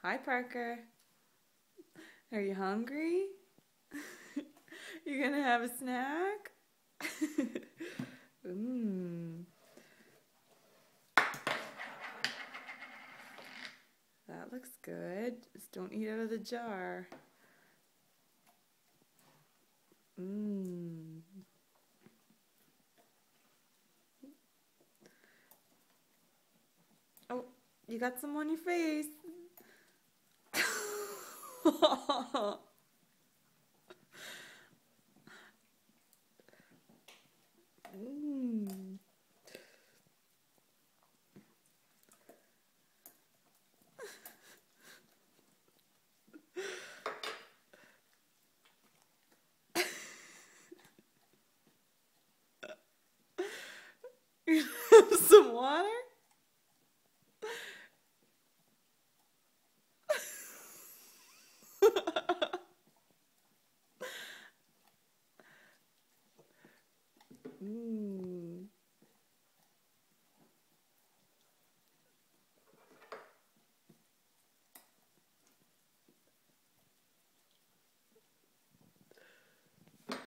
Hi, Parker. Are you hungry? You gonna have a snack? Mmm. That looks good. Just don't eat out of the jar. Mmm. Oh, you got some on your face. Mmm. Some water? Mmm.